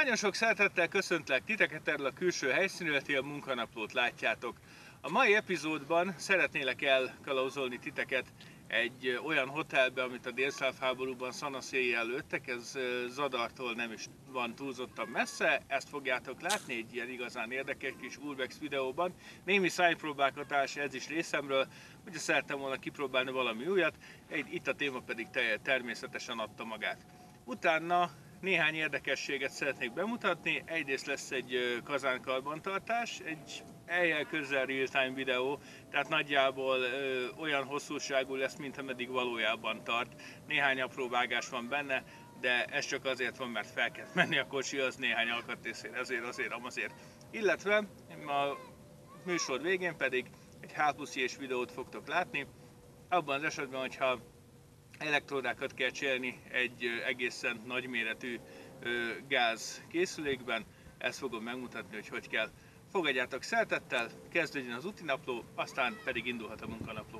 Nagyon sok szeretettel köszöntlek titeket, erről a külső helyszínről, ti a munkanaplót látjátok. A mai epizódban szeretnélek elkalauzolni titeket egy olyan hotelbe, amit a délszláv háborúban szanaszéjjel lőttek, ez Zadartól nem is van túlzottan messze, ezt fogjátok látni egy ilyen igazán érdekes kis Urbex videóban. Némi szájpróbálgatás ez is részemről, ugye szerettem volna kipróbálni valami újat, itt a téma pedig természetesen adta magát. Utána néhány érdekességet szeretnék bemutatni. Egyrészt lesz egy kazánkarbantartás, egy eljel közel real-time videó, tehát nagyjából olyan hosszúságú lesz, mint ameddig valójában tart. Néhány apró vágás van benne, de ez csak azért van, mert fel kell menni a kocsihoz néhány alkatrészére, azért. Illetve a műsor végén pedig egy H+J-s videót fogtok látni. Abban az esetben, hogyha elektródákat kell cserélni egy egészen nagyméretű gáz készülékben, ezt fogom megmutatni, hogy kell. Fogadjátok szeretettel, kezdődjön az útinapló, aztán pedig indulhat a munkanapló.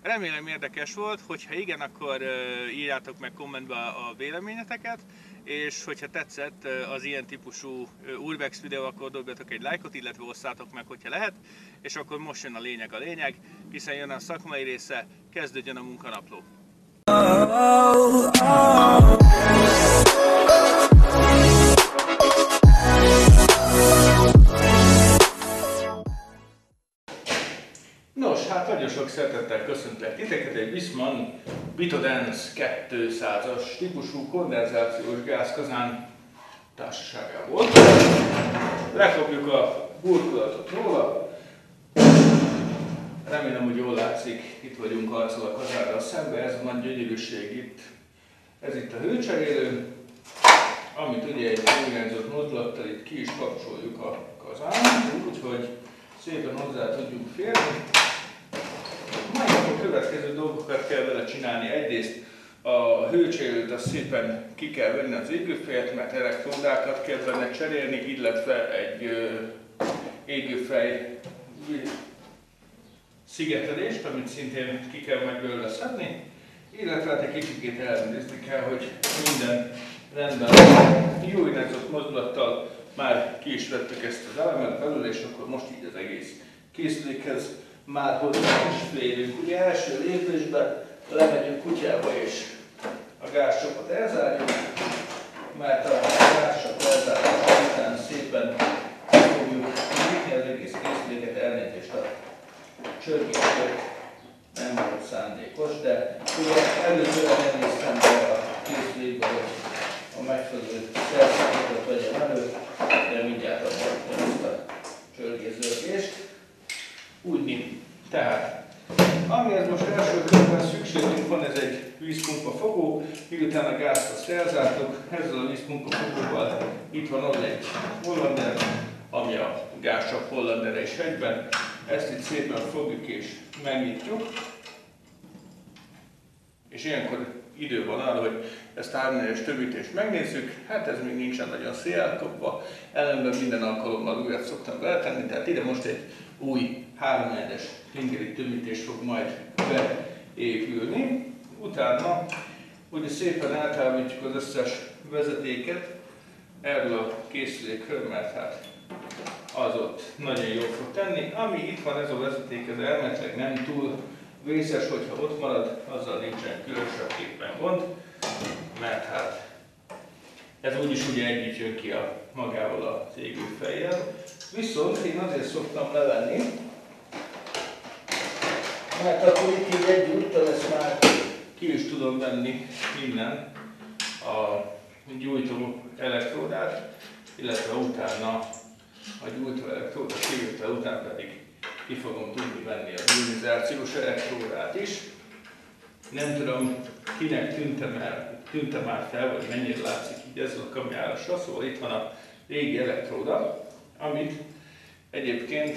Remélem érdekes volt, hogyha igen, akkor írjátok meg kommentbe a véleményeteket, és hogyha tetszett az ilyen típusú Urbex videó, akkor dobjatok egy lájkot, illetve osszátok meg, hogyha lehet, és akkor most jön a lényeg, hiszen jön a szakmai része, kezdődjön a munkanapló. Nos, hát nagyon sok szeretettel köszöntlek titeket egy Viessmann Vitodance 200-as típusú kondenzációs gázkazán társaságából. Lefogjuk a burkolatot róla. Remélem, hogy jól látszik, itt vagyunk arccal a kazánral szembe, ez a nagy gyönyörűség itt. Ez itt a hőcserélő, amit ugye egy irányzott mozdulattal itt ki is kapcsoljuk a kazánt, úgyhogy szépen hozzá tudjuk férni. Majd a következő dolgokat kell vele csinálni. Egyrészt a hőcserélőt azt szépen ki kell venni az égőfejet, mert elektródákat kell benne cserélni, illetve egy égőfej szigetelést, amit szintén ki kell meg belőle szedni, illetve hát egy kicsit ellenőrizni kell, hogy minden rendben jó irányzott mozdulattal már ki is vettük ezt az elemet belőle, és akkor most így az egész készülékhez már hozzá is férünk. Ugye első lépésben lemegyünk kutyába és a gázcsapot elzárjuk, mert a gázcsap elzárása után szépen fogjuk nyitni az egész készüléket, elnézést a csörgésről nem volt szándékos, de ugye először elnéztem be a készülékbe, hogy a megfelelő szerszámokat vegyem elő, de mindjárt adom ezt a csörgészörgést. Úgy. Tehát, amihez most első körben szükségünk van, ez egy vízpumpa fogó, miután a gázt azt elzártuk, ezzel a vízpumpa fogóval itt van ott egy hollander, ami a gázcsap hollandere is egyben. Ezt itt szépen fogjuk és megnyitjuk. És ilyenkor idő van arra, hogy ezt 3-4-es tömítést megnézzük. Hát ez még nincsen nagyon szélkapva, ellenben minden alkalommal újat szoktam beletenni, tehát ide most egy új 3-4-es tengeri tömítés fog majd beépülni. Utána ugye szépen eltávolítjuk az összes vezetéket erről a készülékről, mert hát az ott nagyon jól fog tenni. Ami itt van, ez a vezeték, ez elméletileg nem túl vészes, hogyha ott marad, azzal nincsen különösebképpen gond, mert hát ez úgyis ugye együtt jön ki magával az égőfejjel. Viszont én azért szoktam levenni, mert akkor itt így egyúttal ezt már ki is tudom venni innen a gyújtó elektródát, illetve utána a gyújtó elektróda kivétel után pedig ki fogom tudni venni a ionizációs elektródát is. Nem tudom, kinek tűntem már fel, vagy mennyire látszik így ezzel a kamerásra, szóval itt van a régi elektróda, amit egyébként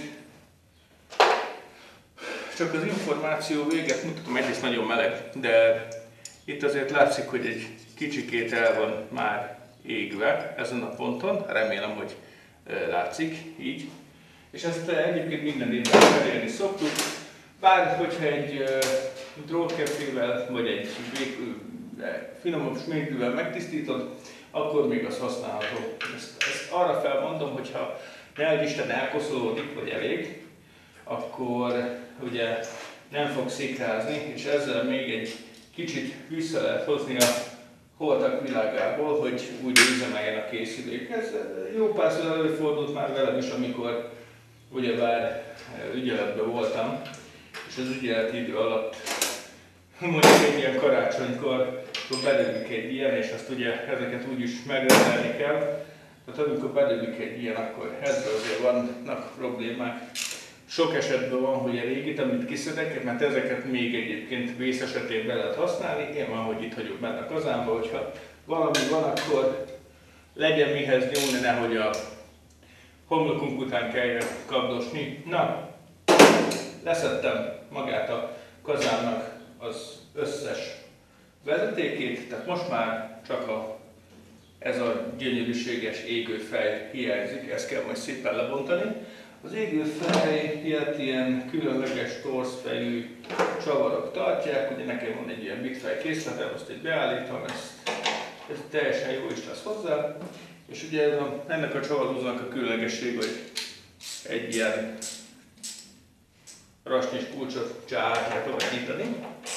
csak az információ véget mutatom, egyrészt nagyon meleg, de itt azért látszik, hogy egy kicsikét el van már égve ezen a ponton, remélem, hogy látszik így. És ezt egyébként minden évben cserélni szoktuk, bár hogyha egy drótkefével vagy egy finomabb sménkűvel megtisztítod, akkor még az használható. Ezt arra felmondom, hogyha ne Isten elkoszolódik, vagy elég, akkor ugye nem fog szikrázni, és ezzel még egy kicsit vissza lehet hozni a holtak világából, hogy úgy üzemeljen a készülék. Ez jó párszor előfordult már velem is, amikor ugyebár ügyeletben voltam, és az ügyeleti idő alatt mondjuk egy ilyen karácsonykor bedöglik egy ilyen, és azt ugye ezeket úgyis megrendelni kell. Tehát amikor bedöglik egy ilyen, akkor ezzel azért vannak problémák. Sok esetben van, hogy a régit, amit kiszedek, mert ezeket még egyébként vész esetén be lehet használni. Én van, hogy itt hagyjuk benne a kazánba, hogyha valami van, akkor legyen mihez nyúlni, nehogy a homlokunk után kelljen kabdosni. Na, leszedtem magát a kazánnak az összes vezetékét, tehát most már csak ez a gyönyörűséges égőfej hiányzik, ezt kell majd szépen lebontani. Az égőfejjel ilyen különleges torszfejű csavarok tartják, ugye nekem van egy ilyen bitfej készletem, azt így beállítom, ez teljesen jó is lesz hozzá. És ugye ennek a csavarhúzónak a különlegesség, hogy egy ilyen rasnyis kulcsot át lehet alakítani.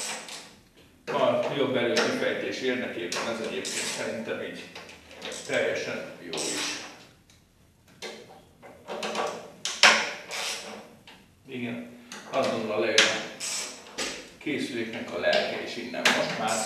A jobb előkifejtés érdekében ez egyébként szerintem így teljesen jó is. Igen, azonnal lejön a készüléknek a lelke is innen most már.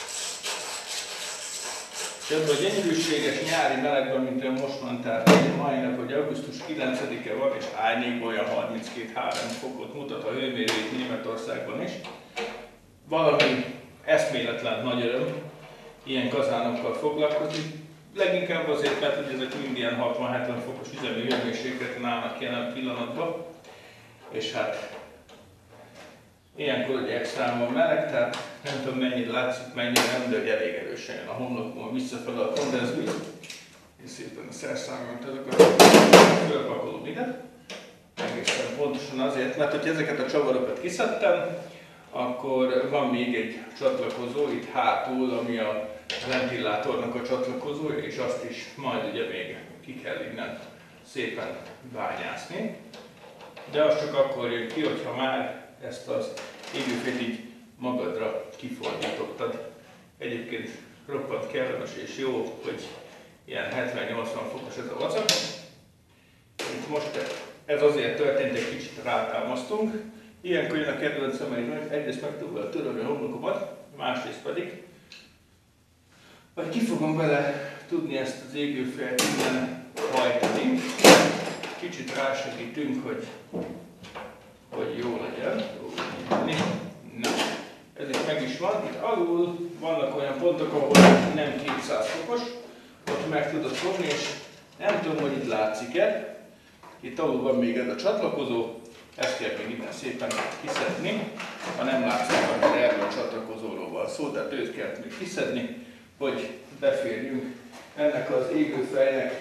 Ebben a gyönyörűséges nyári melegben, mint ön most mondtál, a mai nap, hogy augusztus 9-e van, és árnyékban olyan 32-3 fokot mutat a hőmérő itt Németországban is. Valami eszméletlen nagy öröm ilyen kazánokkal foglalkozni. Leginkább azért, mert hogy ezek mind ilyen 60-70 fokos üzemi hőmérsékleten állnak jelen pillanatban. És hát ilyenkor ugye extrán meleg, tehát nem tudom mennyire látszik, mennyire nem, de elég erősen jön a homlokomon visszafele a kondenzvíz. És szépen a szerszámomat ezeket fölpakolom ide. Egészen pontosan azért, mert hogy ezeket a csavarokat kiszedtem, akkor van még egy csatlakozó itt hátul, ami a ventilátornak a csatlakozója, és azt is majd ugye még ki kell innen szépen bányászni. De az csak akkor jön ki, hogyha már ezt az égőfét így magadra kifordítottad. Egyébként roppant kellemes és jó, hogy ilyen 70-80 fokos ez a vacak. Itt most ez azért történt, egy kicsit rátámasztunk. Ilyenkor jön a kedvencem, hogy egyrészt meg tudom törölni a homlokomat, másrészt pedig, hogy ki fogom vele tudni ezt az égőfejet innen hajtani. Kicsit rásegítünk, hogy jó legyen. Na, ez itt meg is van. Itt alul vannak olyan pontok, ahol nem 200 fokos, ott meg tudod fogni, és nem tudom, hogy itt látszik-e. Itt alul van még ez a csatlakozó, ezt kell még innen szépen kiszedni. Ha nem látszik, akkor erről a csatlakozóról van szó, tehát őt kell még kiszedni, hogy beférjünk ennek az égőfejnek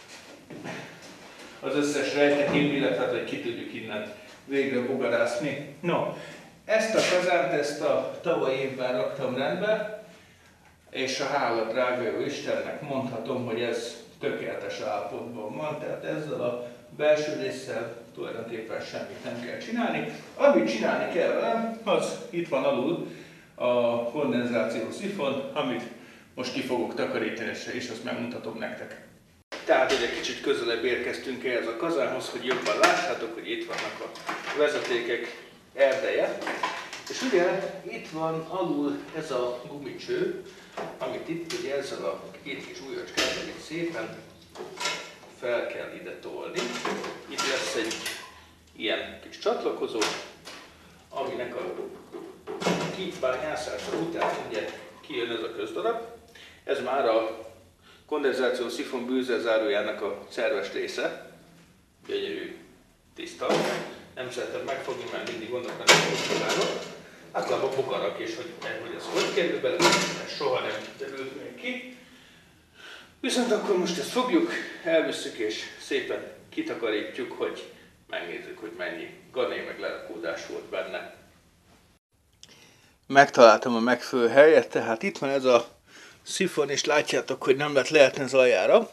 az összes rejtekén, illetve hogy ki tudjuk innen végre bogarászni. No, ezt a kazánt, ezt a tavaly évben raktam rendbe, és a hála drága jó Istennek mondhatom, hogy ez tökéletes állapotban van, tehát ezzel a belső résszel tulajdonképpen semmit nem kell csinálni. Amit csinálni kell velem, az itt van alul a kondenzáció szifon, amit most ki fogok takarítani, és azt megmutatom nektek. Tehát egy kicsit közelebb érkeztünk ehhez a kazánhoz, hogy jobban lássátok, hogy itt vannak a vezetékek erdeje. És ugye itt van alul ez a gumicső, amit itt ugye ezzel a két kis ujjacskával itt szépen fel kell ide tolni. Itt lesz egy ilyen kis csatlakozó, aminek a kibányászása után ugye kijön ez a közdarab. Ez már a kondenzáció szifon bűzőzárójának a szerves része. Gyönyörű, tiszta. Nem szeretem megfogni, mert mindig gondolok, hogy nem fogok. Általában bogarak is, hogy ez hogy kerül bele, ez soha nem derült még ki. Viszont akkor most ezt fogjuk, elvisszük és szépen kitakarítjuk, hogy megnézzük, hogy mennyi gané meg lerakódás volt benne. Megtaláltam a megfelelő helyet, tehát itt van ez a szifon, és látjátok, hogy nem lehet lehetni az aljára.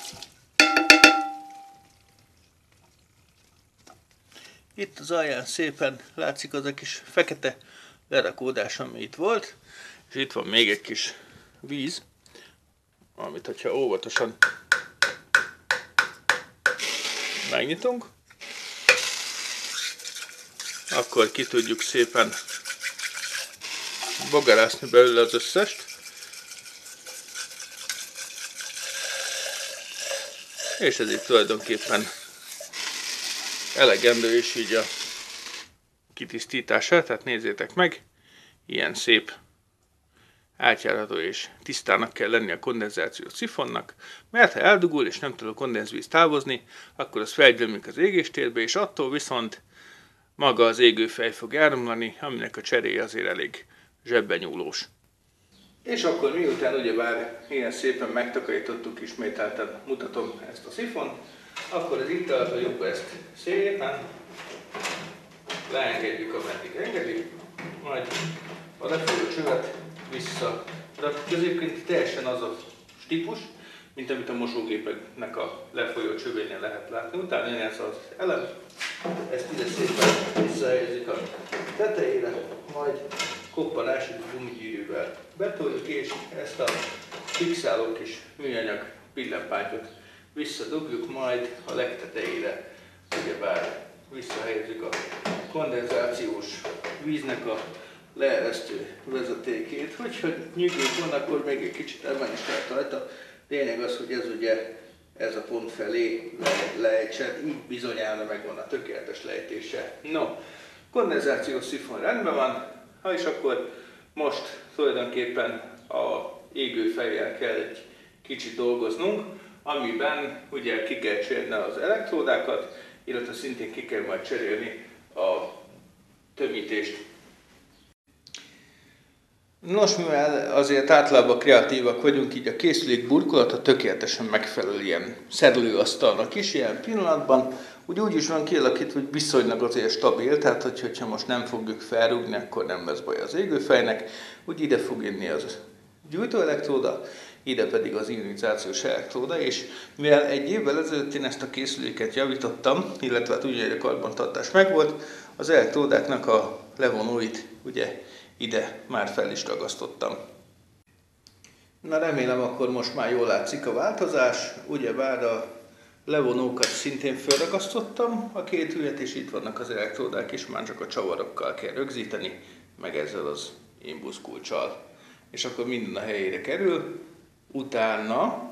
Itt az alján szépen látszik az a kis fekete lerakódás, ami itt volt, és itt van még egy kis víz, amit hogyha óvatosan megnyitunk, akkor ki tudjuk szépen bogarászni belőle az összest. És ez itt tulajdonképpen elegendő is így a kitisztítása, tehát nézzétek meg, ilyen szép, átjárható és tisztának kell lenni a kondenzációs szifonnak, mert ha eldugul és nem tud a kondenzvíz távozni, akkor az felgyömlik az égéstérbe, és attól viszont maga az égőfej fog elromlani, aminek a cseréje azért elég zsebben nyúlós. És akkor miután ugyebár ilyen szépen megtakarítottuk, ismételten mutatom ezt a szifont, Akkor az itt tartó lyukba ezt szépen leengedjük, ameddig engedik, majd a lefolyó csövet vissza. De középként teljesen az a típus, mint amit a mosógépeknek a lefolyó csövénél lehet látni. Utána jön ez az elem, ezt ide szépen visszahelyezik a tetejére, majd koppanásig gumigyűrűvel betoljuk, és ezt a fixáló kis műanyag pillenpátyot visszadugjuk, majd a legtetejére ugyebár visszahelyezzük a kondenzációs víznek a leeresztő vezetékét. Hogyha nyűgők van, akkor még egy kicsit elmenni is lehet rajta. Lényeg az, hogy ez ugye ez a pont felé lejtsen, így bizonyára megvan a tökéletes lejtése. No, kondenzációs szifon rendben van, és akkor most tulajdonképpen a égőfejjel kell egy kicsit dolgoznunk, amiben ugye ki kell cserélni az elektródákat, illetve szintén ki kell majd cserélni a tömítést. Nos, mivel azért általában kreatívak vagyunk, így a készülék burkolata tökéletesen megfelel ilyen szerelőasztalnak is ilyen pillanatban. Úgy is van kialakítva, hogy viszonylag azért stabil, tehát hogyha most nem fogjuk felrúgni, akkor nem lesz baj az égőfejnek. Úgy ide fog jönni az gyújtóelektróda, ide pedig az ionizációs elektróda, és mivel egy évvel ezelőtt én ezt a készüléket javítottam, illetve hát ugye a karbantartás megvolt, az elektródáknak a levonóit ugye ide már fel is ragasztottam. Na remélem, akkor most már jól látszik a változás, ugyebár a levonókat szintén felragasztottam, a két hülyet, és itt vannak az elektródák is, már csak a csavarokkal kell rögzíteni, meg ezzel az imbusz kulccsal. És akkor minden a helyére kerül, utána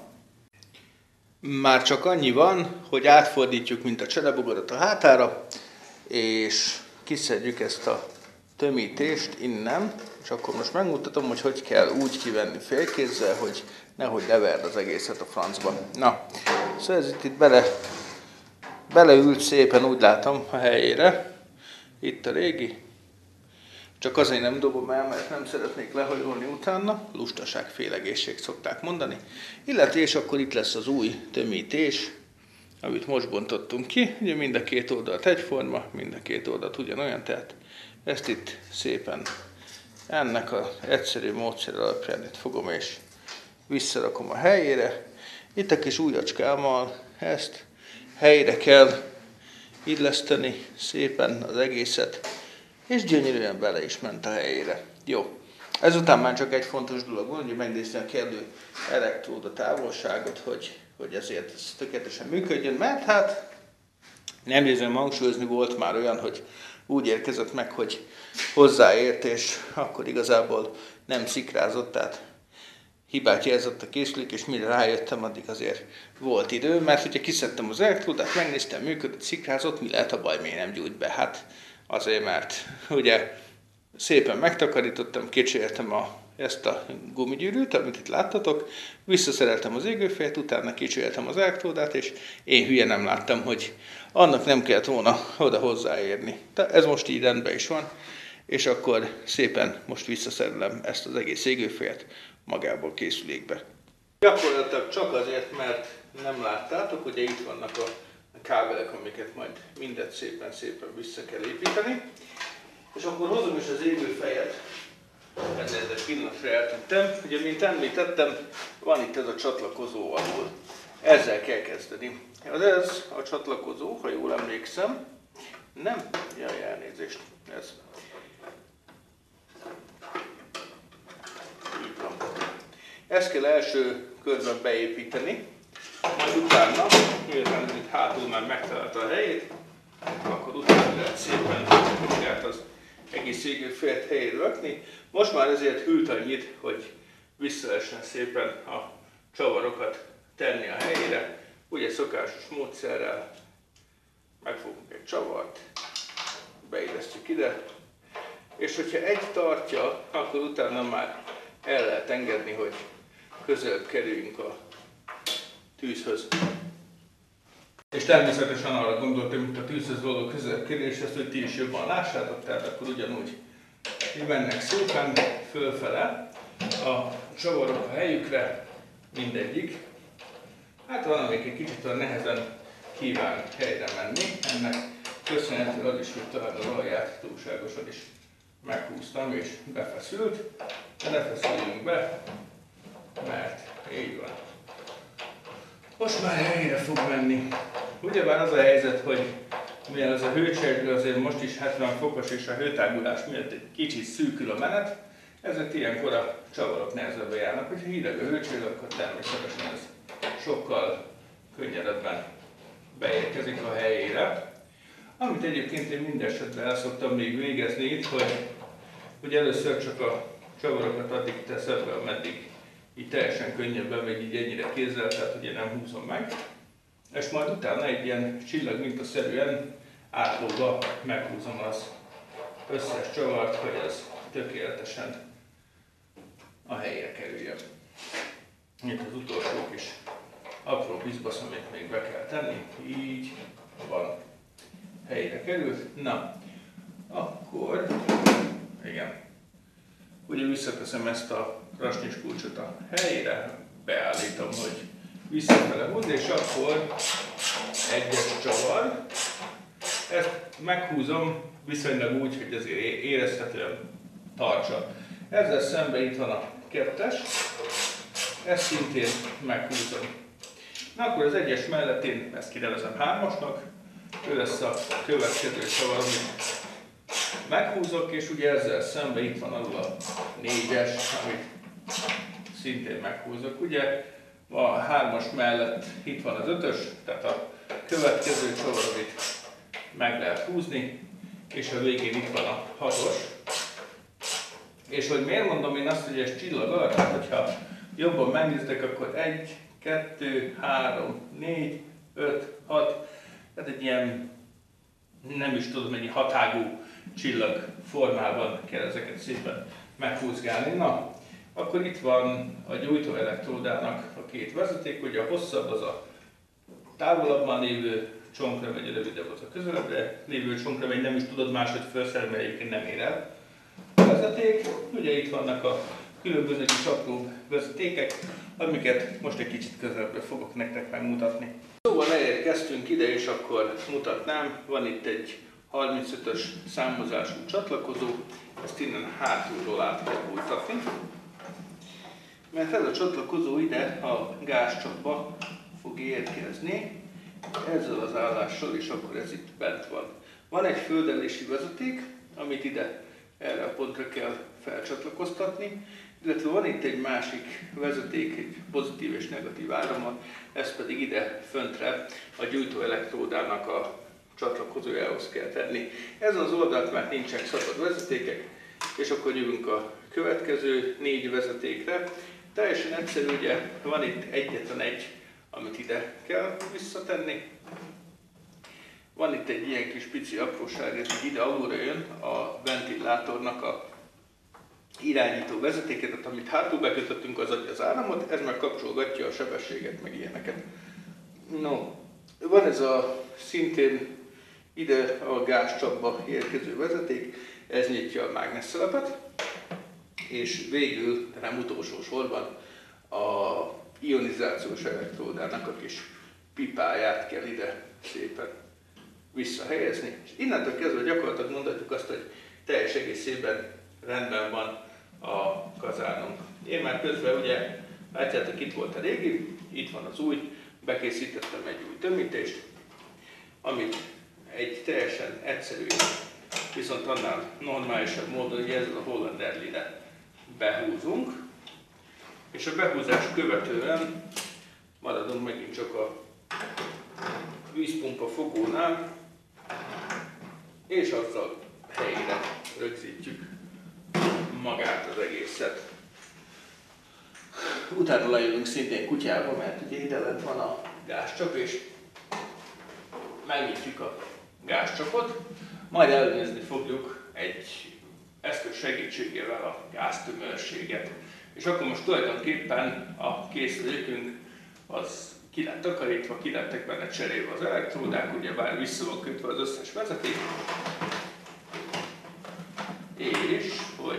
már csak annyi van, hogy átfordítjuk, mint a cserebogarat a hátára, és kiszedjük ezt a tömítést innen, és akkor most megmutatom, hogy hogy kell úgy kivenni félkézzel, hogy nehogy leverd az egészet a francba. Na, szóval ez itt beleült szépen, úgy látom, a helyére. Itt a régi. Csak azért nem dobom el, mert nem szeretnék lehajolni utána. Lustaság, félegészség szokták mondani. Illetve és akkor itt lesz az új tömítés, amit most bontottunk ki. Ugye mind a két oldalt egyforma, mind a két oldalt ugyanolyan, tehát ezt itt szépen ennek az egyszerű módszer alapján itt fogom és visszarakom a helyére. Itt a kis ujjacskámmal ezt helyre kell illeszteni szépen az egészet, és gyönyörűen bele is ment a helyére. Jó. Ezután már csak egy fontos dolog van, hogy megnézni a kellő elektróda távolságot, hogy ezért ez tökéletesen működjön, mert hát nem érzem hangsúlyozni, volt már olyan, hogy úgy érkezett meg, hogy hozzáért, és akkor igazából nem szikrázott, tehát hibát jelzett a készülék, és mire rájöttem, addig azért volt idő, mert hogyha kiszedtem az elektródát, megnéztem, működött, szikrázott, mi lehet a baj, miért nem gyújt be? Hát azért, mert ugye szépen megtakarítottam, kicseréltem ezt a gumigyűrűt, amit itt láttatok, visszaszereltem az égőfejet, utána kicseréltem az elektródát, és én hülye nem láttam, hogy annak nem kellett volna oda hozzáérni. De ez most így rendben is van, és akkor szépen most visszaszerelem ezt az egész égőfejet magából készülékbe. Gyakorlatilag csak azért, mert nem láttátok, ugye itt vannak a kábelek, amiket majd mindet szépen vissza kell építeni. És akkor hozom is az égőfejet, ezzel egy pillanatra eltettem. Ugye, mint említettem, van itt ez a csatlakozó alul. Ezzel kell kezdeni. Ez a csatlakozó, ha jól emlékszem, nem, jaj, elnézést, ez. Így van. Ezt kell első körben beépíteni, majd utána, miután ez itt hátul már megtalálta a helyét, akkor utána lehet szépen az egész égőfejet helyére rakni. Most már ezért hűlt annyit, hogy vissza lehessen szépen a csavarokat tenni a helyére. Ugye szokásos módszerrel megfogunk egy csavart, beillesztjük ide, és hogyha egy tartja, akkor utána már el lehet engedni, hogy közelebb kerüljünk a tűzhöz. És természetesen arra gondoltam, hogy a tűzhöz való közelebb kerülés, ezt hogy ti is jobban lássátok, tehát akkor ugyanúgy mennek szépen fölfele a csavarok a helyükre, mindegyik. Hát van, amelyik egy kicsit nehezen kíván helyre menni. Ennek köszönhetően az is, hogy talán az alját túlságosan is meghúztam és befeszült. De ne feszüljünk be, mert így van. Most már helyre fog menni. Ugyebár az a helyzet, hogy mivel ez a hőcserélő azért most is 70 fokos és a hőtágulás miatt egy kicsit szűkül a menet, ezért ilyenkor a csavarok nehezebben járnak. Hogyha hideg a hőcserélő, akkor természetesen ez sokkal könnyedebben beérkezik a helyére. Amit egyébként én minden esetben el szoktam még végezni itt, hogy először csak a csavarokat addig teszem be, ameddig így teljesen könnyebben, meg így ennyire kézzel, tehát ugye nem húzom meg. És majd utána egy ilyen csillagmintaszerűen átlóba meghúzom az összes csavart, hogy ez tökéletesen a helyére kerüljön. Itt az utolsó kis apró bizbasz, amit még be kell tenni, így van, helyre került. Na, akkor, igen, ugye visszateszem ezt a rasnyis kulcsot a helyére, beállítom, hogy visszafele húz, és akkor egyes csavar. Ezt meghúzom viszonylag úgy, hogy azért érezhetően tartsa. Ezzel szemben itt van a kettes, ezt szintén meghúzom. Na akkor az egyes mellett én ezt kinevezem hármasnak, ő lesz a következő csavar, amit meghúzok, és ugye ezzel szemben itt van alul a négyes, amit szintén meghúzok. Ugye a hármas mellett itt van az ötös, tehát a következő csavar, amit meg lehet húzni, és a végén itt van a hatos. És hogy miért mondom én azt, hogy ez csillag alatt, tehát hogyha jobban megnéztek, akkor 1, 2, 3, 4, 5, 6, tehát egy ilyen, nem is tudom, egy hatágú csillag formában kell ezeket szépen meghúzgálni. Na, akkor itt van a gyújtó elektródának a két vezeték, ugye a hosszabb az a távolabban lévő csonkra megy, a rövidebb az a közelebbre lévő csonkra megy, nem is tudod máshogy felszerelni, mert egyébként nem ér el a vezeték. Ugye itt vannak a különböző kis apró vezetékek, amiket most egy kicsit közelebbre fogok nektek megmutatni. Szóval elérkeztünk ide, és akkor mutatnám, van itt egy 35-ös számozású csatlakozó, ezt innen hátulról át kell bújtatni. Mert ez a csatlakozó ide a gázcsapba fog érkezni, ezzel az állással, és akkor ez itt bent van. Van egy földelési vezeték, amit ide erre a pontra kell felcsatlakoztatni, illetve van itt egy másik vezeték, egy pozitív és negatív áramon, ez pedig ide föntre a gyújtó elektródának a csatlakozójához kell tenni. Ezen az oldalt már nincsenek szabad vezetékek, és akkor jövünk a következő 4 vezetékre. Teljesen egyszerű, ugye van itt egyetlen egy, amit ide kell visszatenni. Van itt egy ilyen kis pici apróság, ez ide alulra jön a ventilátornak a irányító vezetéket, tehát amit hátul bekötöttünk, az adja az áramot, ez meg kapcsolgatja a sebességet, meg ilyeneket. No, van ez a szintén ide a gázcsapba érkező vezeték, ez nyitja a mágnesszelepet, és végül, de nem utolsó sorban, a ionizációs elektródának a kis pipáját kell ide szépen visszahelyezni. És innentől kezdve gyakorlatilag mondhatjuk azt, hogy teljes egészében rendben van a kazánunk. Én már közben ugye, látjátok, itt volt a régi, itt van az új, bekészítettem egy új tömítést, amit egy teljesen egyszerű, viszont annál normálisabb módon, hogy ezzel a Hollanderline behúzunk, és a behúzás követően maradunk megint csak a vízpumpa fogónál, és azzal helyére rögzítjük magát az egészet. Utána lejövünk szintén kutyába, mert ugye ide lent van a gázcsap, és megnyitjuk a gázcsapot, majd ellenőrizni fogjuk egy eszköz segítségével a gáztömörséget. És akkor most tulajdonképpen a készülékünk az ki lett takarítva, ki lettek benne cserélve az elektródák, ugyebár vissza van kötve az összes vezeték. És, hogy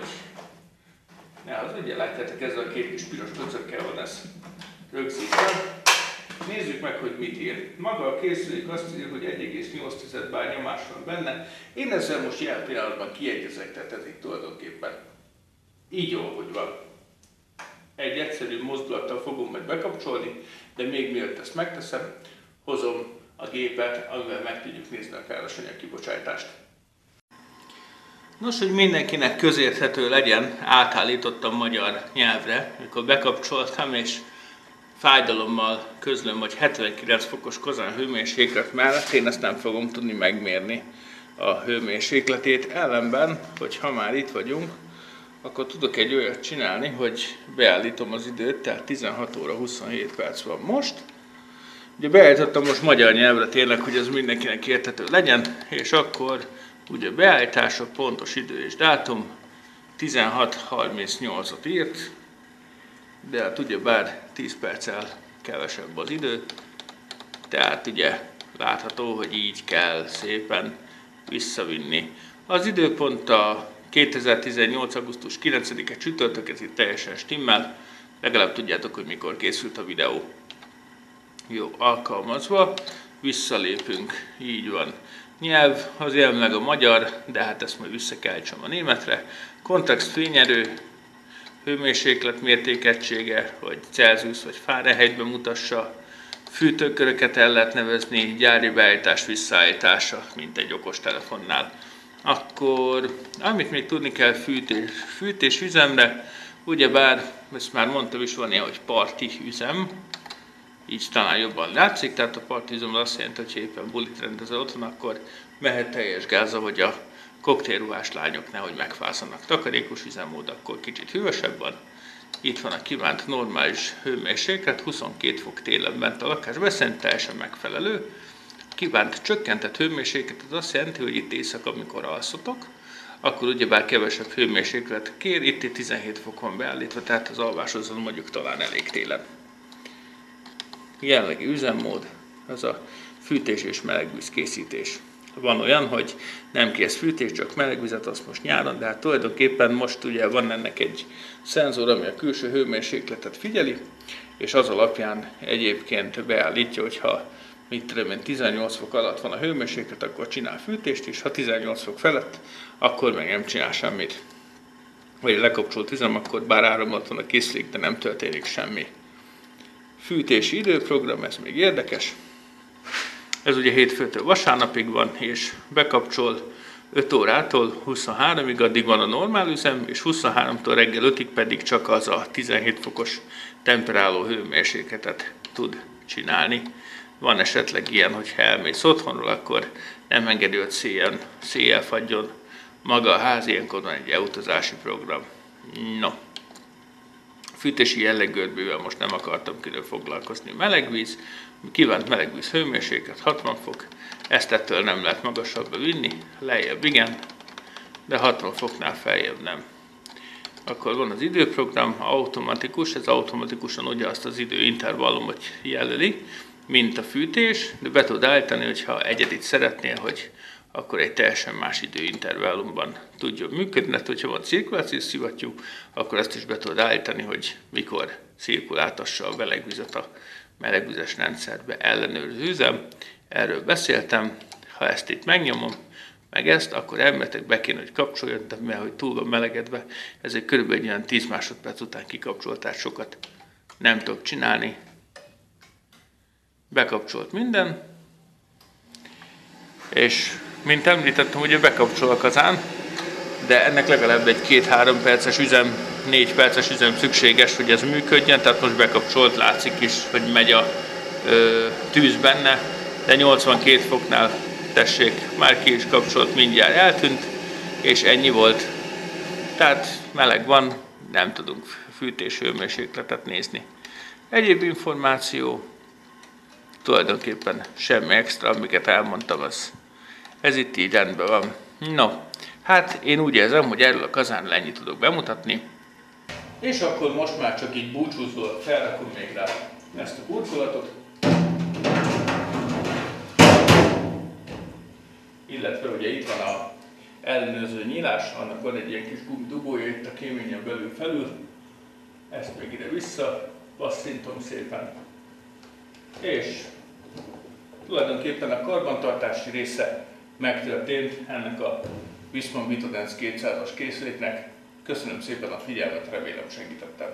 ne, az ugye látjátok, ezzel a két kis piros pöcökkel van ez rögzítve. Nézzük meg, hogy mit ír. Maga a készülék azt írja, hogy 1,8 bár nyomás van benne. Én ezzel most jelen pillanatban kiegyezek, tehát ez itt tulajdonképpen így jó, hogy van. Egy egyszerű mozdulattal fogom majd bekapcsolni, de még mielőtt ezt megteszem, hozom a gépet, amivel meg tudjuk nézni a károsanyag kibocsátást. Nos, hogy mindenkinek közérthető legyen, átállítottam magyar nyelvre, mikor bekapcsoltam, és fájdalommal közlöm, hogy 79 fokos Kazán hőmérséklet mellett én ezt nem fogom tudni megmérni a hőmérsékletét. Ellenben, hogy ha már itt vagyunk, akkor tudok egy olyat csinálni, hogy beállítom az időt, tehát 16 óra 27 perc van most. Ugye beállítottam most magyar nyelvre tényleg, hogy ez mindenkinek érthető legyen, és akkor ugye beállítás, a pontos idő és dátum 16:38-ot írt, de hát ugyebár 10 perccel kevesebb az idő, tehát ugye látható, hogy így kell szépen visszavinni. Az időpont a 2018. augusztus 9-e csütörtök, ez itt teljesen stimmel, legalább tudjátok, hogy mikor készült a videó. Jó, alkalmazva, visszalépünk, így van. Nyelv, az jelenleg a magyar, de hát ezt majd visszakeltsem a németre. Kontext fényerő, hőmérséklet mértékegysége, hogy Celsius vagy Fahrenheitben mutassa, fűtőköröket el lehet nevezni, gyári beállítás visszaállítása, mint egy okostelefonnál. Akkor, amit még tudni kell fűtés üzemre, ugyebár, ezt már mondtam is, van ilyen, hogy parti üzem, így talán jobban látszik, tehát a parti üzem azt jelenti, hogy éppen bulit rendezel otthon, akkor mehet teljes gáza, hogy a koktélruhás lányok nehogy megfázzanak. Takarékos üzemmód, akkor kicsit hűvösebb van. Itt van a kívánt normális hőmérséklet, 22 fok télen bent a lakásban, szerintem teljesen megfelelő. Kívánt csökkentett hőmérséklet, az azt jelenti, hogy itt éjszaka, amikor alszotok, akkor ugyebár kevesebb hőmérséklet kér, itt 17 fok van beállítva, tehát az alváshoz mondjuk talán elég télen. Jelenlegi üzemmód, az a fűtés és melegvíz készítés. Van olyan, hogy nem kész fűtés, csak melegvizet, azt most nyáron, de hát tulajdonképpen most ugye van ennek egy szenzor, ami a külső hőmérsékletet figyeli, és az alapján egyébként beállítja, hogyha 18 fok alatt van a hőmérséklet, akkor csinál fűtést is, ha 18 fok felett, akkor meg nem csinál semmit. Vagy lekapcsolt üzem, akkor bár áramlat van a készülék, de nem történik semmi. Fűtési időprogram, ez még érdekes. Ez ugye hétfőtől vasárnapig van, és bekapcsol 5 órától 23-ig, addig van a normál üzem, és 23-tól reggel 5-ig pedig csak az a 17 fokos temperáló hőmérsékletet tud csinálni. Van esetleg ilyen, hogy ha elmész otthonról, akkor nem engedi, hogy széjjel fagyjon maga a ház, ilyenkor van egy elutazási program. No. Fűtési jelleggörbével most nem akartam külön foglalkozni. Melegvíz, kívánt melegvíz hőmérséklet 60 fok, ezt ettől nem lehet magasabbra vinni, lejjebb igen, de 60 foknál feljebb nem. Akkor van az időprogram, automatikus, ez automatikusan ugye azt az időintervallumot jelöli, mint a fűtés, de be tud állítani, hogyha egyedit szeretnél, hogy akkor egy teljesen más időintervallumban tudjon működni, mert hogyha van cirkulációs szivattyú, akkor azt is be tudod állítani, hogy mikor cirkuláltassa a melegvizet a melegvizes rendszerbe ellenőrző üzem. Erről beszéltem, ha ezt itt megnyomom, meg ezt, akkor elméletek be kéne, hogy kapcsoljon, de mivel hogy túl van melegedve, ezért körülbelül egy olyan 10 másodperc után kikapcsolt, tehát sokat nem tudok csinálni. Bekapcsolt minden, és mint említettem, ugye bekapcsol a kazán, de ennek legalább egy 2-3 perces üzem, 4 perces üzem szükséges, hogy ez működjön, tehát most bekapcsolt, látszik is, hogy megy a tűz benne, de 82 foknál tessék, már ki is kapcsolt, mindjárt eltűnt, és ennyi volt. Tehát meleg van, nem tudunk fűtés hőmérsékletet nézni. Egyéb információ, tulajdonképpen semmi extra, amiket elmondtam, ez itt így rendben van. No, hát én úgy érzem, hogy erről a kazánról ennyit tudok bemutatni. És akkor most már csak így búcsúzólag felrakom még rá ezt a burkolatot. Illetve ugye itt van a ellenőrző nyílás, annak van egy ilyen kis gumidugója itt a kéményen belül felül. Ezt még ide vissza, passzintom szépen. És tulajdonképpen a karbantartási része megtörtént ennek a Viessmann Vitodenz 200-as készüléknek. Köszönöm szépen a figyelmet, remélem segítettem.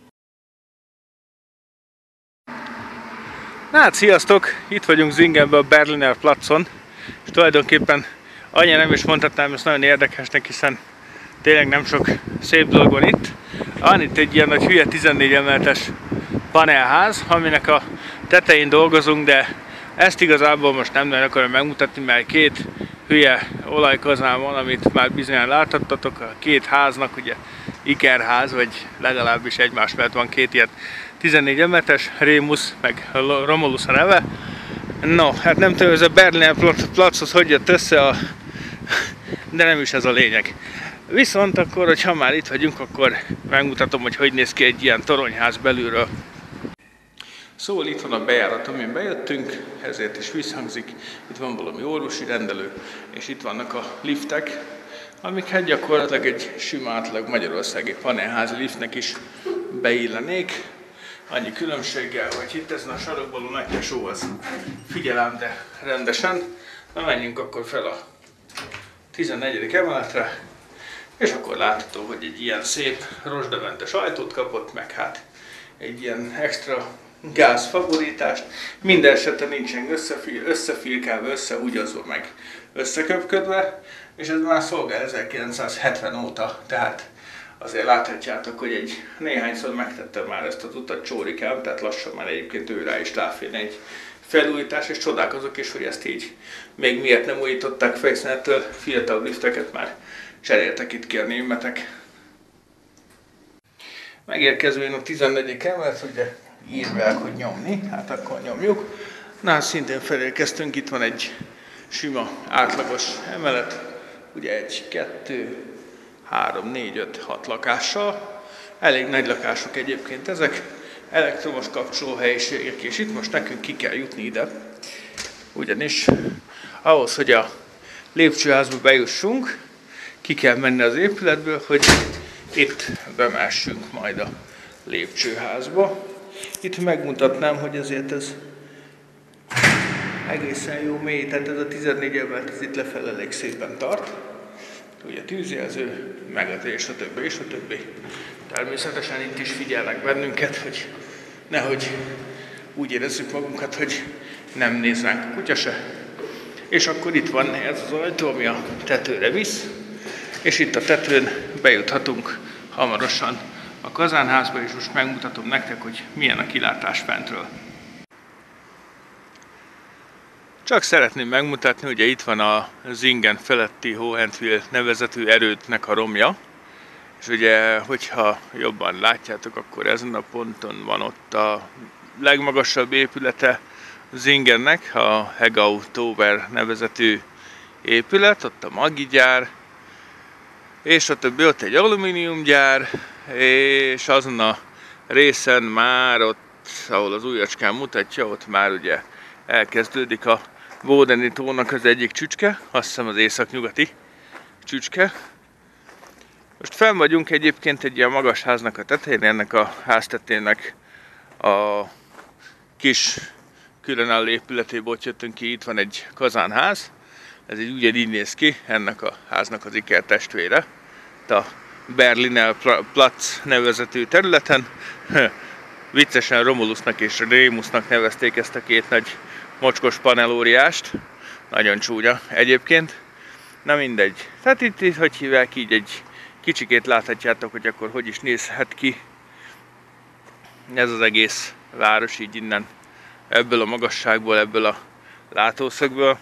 Na hát, sziasztok! Itt vagyunk Zingenben a Berliner Platzon, és tulajdonképpen annyira nem is mondhatnám ezt nagyon érdekesnek, hiszen tényleg nem sok szép dolog van itt. Van itt egy ilyen nagy hülye 14 emeletes panelház, aminek a tetején dolgozunk, de ezt igazából most nem nagyon akarom megmutatni, mert két hülye olajkazán van, amit már bizonyan láthattatok. A két háznak, ugye ikerház, vagy legalábbis egymás mellett van két ilyen 14 emeletes, Remus meg Romulus a neve. No, hát nem tudom, ez a Berliner Platzhoz hogy jött össze, de nem is ez a lényeg. Viszont akkor, hogyha már itt vagyunk, akkor megmutatom, hogy néz ki egy ilyen toronyház belülről. Szóval itt van a bejárat, amin bejöttünk, ezért is visszhangzik. Itt van valami orvosi rendelő, és itt vannak a liftek, amik hát gyakorlatilag egy sima átlag magyarországi panelházi liftnek is beillenék. Annyi különbséggel, hogy itt ezen a sarokban a nagy tesó az figyelem, de rendesen. Na menjünk akkor fel a 14. emeletre, és akkor látható, hogy egy ilyen szép rozsdamentes ajtót kapott, meg hát egy ilyen extra gázfavorítást. Minden esetre nincsen összefirkálva, összehúgyozva, meg összeköpködve, és ez már szolgál 1970 óta, tehát azért láthatjátok, hogy egy néhányszor megtettem már ezt az utat csórikám, tehát lassan már egyébként ő rá is ráférne egy felújítás, és csodálkozok is, hogy ezt így még miért nem újították fejszínettől, fiatal lifteket már cseréltek itt ki a németek. Megérkezvén a 14. emelet, ugye írják, hogy nyomni, hát akkor nyomjuk. Na, hát szintén felérkeztünk, itt van egy sima, átlagos emelet, ugye egy, 2, 3, 4, 5, 6 lakással. Elég nagy lakások egyébként ezek, elektromos kapcsolóhelyiségek, és itt most nekünk ki kell jutni ide. Ugyanis ahhoz, hogy a lépcsőházba bejussunk, ki kell menni az épületből, hogy itt bemessünk majd a lépcsőházba. Itt megmutatnám, hogy azért ez egészen jó mély, tehát ez a 14 emelet, ez itt lefelé elég szépen tart. Ugye tűzjelző, megetés, a többi és a többi. Természetesen itt is figyelnek bennünket, hogy nehogy úgy érezzük magunkat, hogy nem néz ránk a kutya se. És akkor itt van ez az ajtó, ami a tetőre visz, és itt a tetőn bejuthatunk hamarosan a kazánházba, és most megmutatom nektek, hogy milyen a kilátás fentről. Csak szeretném megmutatni, ugye itt van a Zingen feletti Hohentville nevezetű erődnek a romja, és ugye, hogyha jobban látjátok, akkor ezen a ponton van ott a legmagasabb épülete Zingennek, a Hegau Tower nevezetű épület, ott a Maggi gyár, és a többi ott egy alumíniumgyár, és azon a részen már ott, ahol az ujjacskán mutatja, ott már ugye elkezdődik a Bodeni tónak az egyik csücske, azt hiszem az északnyugati csücske. Most fenn vagyunk egyébként egy ilyen magas háznak a tetején, ennek a háztetének a kis különálló épületéből jöttünk ki, itt van egy kazánház. Ez így néz ki, ennek a háznak az ikertestvére. Itt a Berliner Platz nevezetű területen. Viccesen Romulusnak és Remusnak nevezték ezt a két nagy mocskos panelóriást. Nagyon csúnya egyébként. Na mindegy. Tehát itt hogy hívják, így egy kicsikét láthatjátok, hogy akkor hogy is nézhet ki ez az egész város így innen. Ebből a magasságból, ebből a látószögből.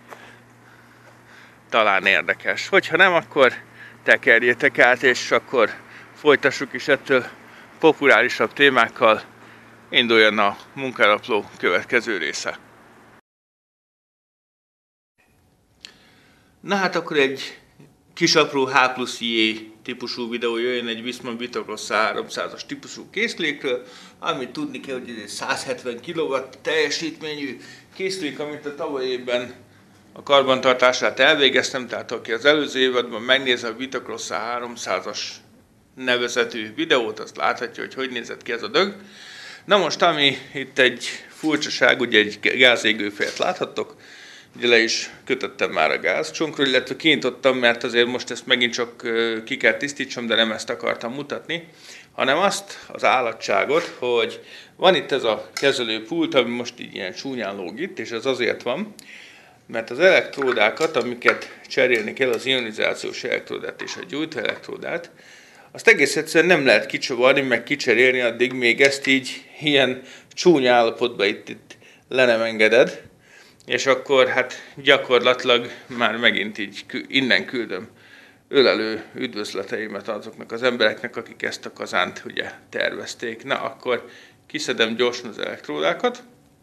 Talán érdekes. Hogyha nem, akkor tekerjétek át, és akkor folytassuk is ettől populárisabb témákkal. Induljon a munkanapló következő része. Na hát akkor egy kis apró H+J típusú videó jöjjön egy Viessmann Vitoros 300-as típusú készülékről, amit tudni kell, hogy ez egy 170 kW teljesítményű készülék, amit a tavaly évben a karbantartását elvégeztem, tehát aki az előző évadban megnézi a Vitoros 300-as nevezetű videót, azt láthatja, hogy nézett ki ez a dög. Na most, ami itt egy furcsaság, ugye egy gázégőfejet láthattok, ugye le is kötöttem már a gázcsonkról, illetve kinyitottam, mert azért most ezt megint csak ki kell tisztítsam, de nem ezt akartam mutatni, hanem azt az állatságot, hogy van itt ez a kezelőpult, ami most így ilyen csúnyán lóg itt, és ez azért van, mert az elektródákat, amiket cserélni kell, az ionizációs elektródát és a gyújtóelektródát, azt egész egyszerűen nem lehet kicsavarni, meg kicserélni, addig még ezt így ilyen csúnya állapotban itt le nem engeded, és akkor hát gyakorlatilag már megint így innen küldöm ölelő üdvözleteimet azoknak az embereknek, akik ezt a kazánt ugye tervezték. Na, akkor kiszedem gyorsan az elektródákat.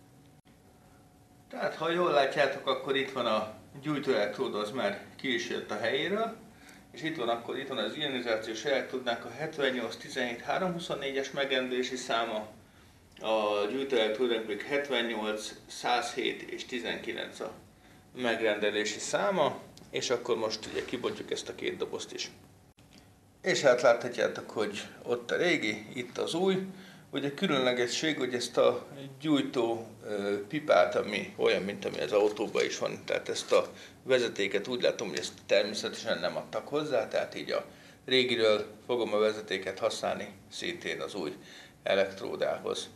Tehát, ha jól látjátok, akkor itt van a gyújtóelektróda, az már ki is jött a helyéről, és itt van az ionizációs elektródnak a 78-17-324-es megrendelési száma, a gyújtóelektródnak még 78, 107 és 19 a megrendelési száma, és akkor most ugye kibontjuk ezt a két dobozt is. És hát láthatjátok, hogy ott a régi, itt az új. Ugye különlegesség, hogy ezt a gyújtó pipát, ami olyan, mint ami az autóban is van, tehát ezt a vezetéket úgy látom, hogy ezt természetesen nem adtak hozzá, tehát így a régiről fogom a vezetéket használni szintén az új elektródához.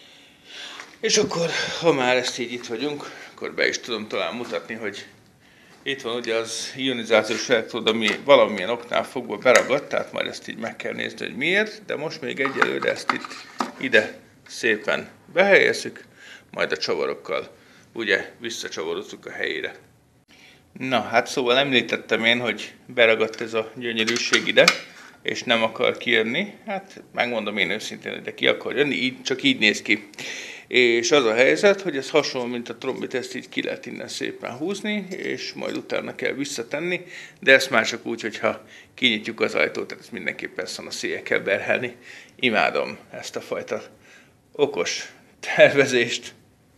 És akkor, ha már ezt így itt vagyunk, akkor be is tudom talán mutatni, hogy itt van ugye az ionizációs elektróda, ami valamilyen oknál fogva beragadt, tehát majd ezt így meg kell nézni, hogy miért, de most még egyelőre ezt itt ide szépen behelyezzük, majd a csavarokkal ugye visszacsavarozzuk a helyére. Na, hát szóval említettem én, hogy beragadt ez a gyönyörűség ide, és nem akar kijönni. Hát megmondom én őszintén, hogy de ki akar jönni, csak így néz ki. És az a helyzet, hogy ez hasonló, mint a trombit, ezt így ki lehet innen szépen húzni, és majd utána kell visszatenni, de ezt már csak úgy, hogyha kinyitjuk az ajtót, tehát ezt mindenképpen a széjjel kell berhelni. Imádom ezt a fajta okos tervezést.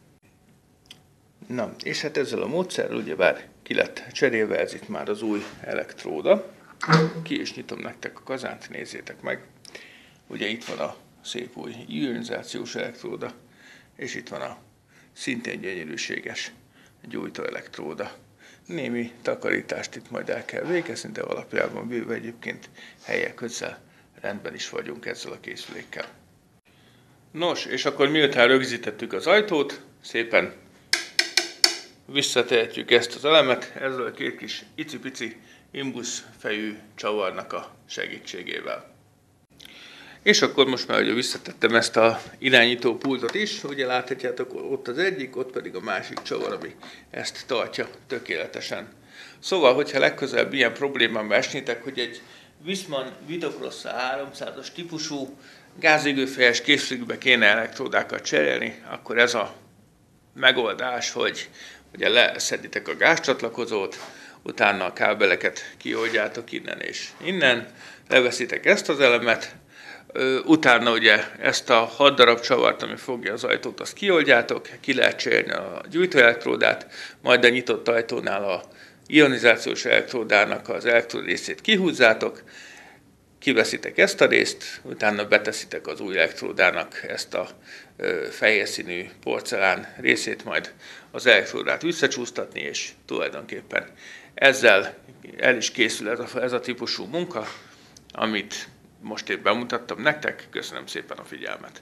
Na, és hát ezzel a módszerrel ugyebár ki lett cserélve, ez itt már az új elektróda. Ki is nyitom nektek a kazánt, nézzétek meg. Ugye itt van a szép új ionizációs elektróda, és itt van a szintén gyönyörűséges gyújtóelektróda. Némi takarítást itt majd el kell végezni, de alapjában véve egyébként helyek közel rendben is vagyunk ezzel a készülékkel. Nos, és akkor miután rögzítettük az ajtót, szépen visszatehetjük ezt az elemet, ezzel a két kis icipici imbusz fejű csavarnak a segítségével. És akkor most már ugye visszatettem ezt a irányító pultot is, ugye láthatjátok, ott az egyik, ott pedig a másik csavar, ami ezt tartja tökéletesen. Szóval, hogyha legközelebb ilyen problémában esnétek, hogy egy Wiesmann Vitocrossa 300-as típusú gázégőfejes készülékbe kéne elektródákat cserélni, akkor ez a megoldás, hogy ugye leszeditek a gázcsatlakozót, utána a kábeleket kioldjátok innen és innen, leveszitek ezt az elemet, utána ugye ezt a 6 darab csavart, ami fogja az ajtót, azt kioldjátok, ki lehet cserélni a gyújtóelektródát, majd a nyitott ajtónál a ionizációs elektródának az elektród részét kihúzzátok, kiveszitek ezt a részt, utána beteszitek az új elektródának ezt a fehér színű porcelán részét, majd az elektródát visszacsúsztatni, és tulajdonképpen ezzel el is készül ez a típusú munka, amit most épp bemutattam nektek. Köszönöm szépen a figyelmet!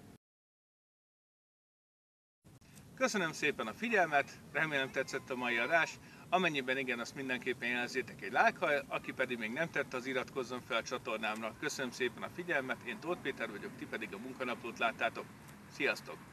Köszönöm szépen a figyelmet, remélem tetszett a mai adás. Amennyiben igen, azt mindenképpen jelezzétek egy lájkkal, aki pedig még nem tette, az iratkozzon fel a csatornámra. Köszönöm szépen a figyelmet, én Tóth Péter vagyok, ti pedig a Munkanaplót láttátok. Sziasztok!